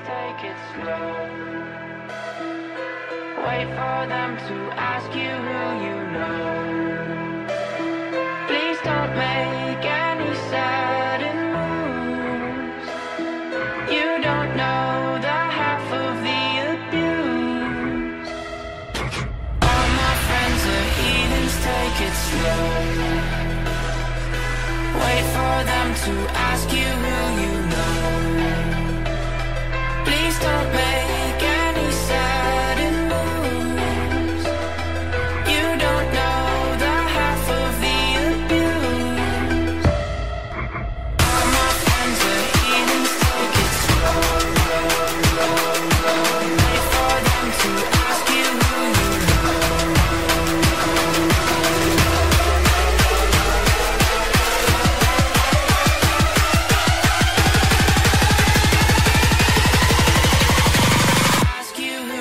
take it slow. Wait for them to ask you who you know. Please don't make any sudden moves. You don't know the half of the abuse. All my friends are heathens, take it slow. Wait for them to ask you who you know. Please don't make any sudden moves. You don't know the half of the abuse. All my friends are heathens, take it slow. Wait for them to ask you who you know. Ask you who.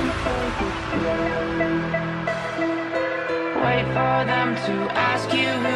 Wait for them to ask you who